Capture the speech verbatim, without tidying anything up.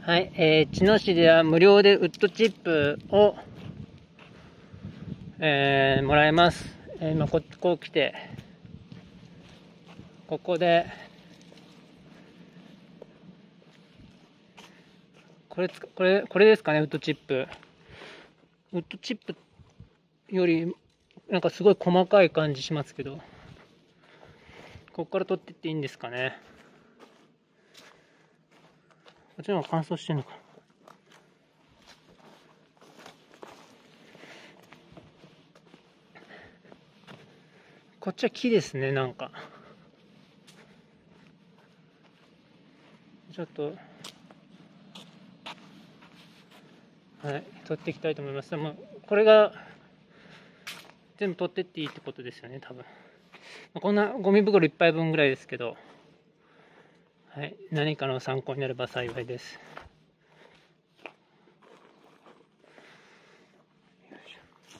はい、えー、茅野市では無料でウッドチップを、えー、もらえます。えー、今ここう来て、ここで、これ、これ、これですかね、ウッドチップ。ウッドチップより、なんかすごい細かい感じしますけど、ここから取っていっていいんですかね。こっちの方が乾燥してるのかな。こっちは木ですね、なんか。ちょっと、はい、取っていきたいと思います。でも、これが、全部取ってっていいってことですよね、多分。こんなゴミ袋いっぱいぶんぐらいですけど、はい、何かの参考になれば幸いです。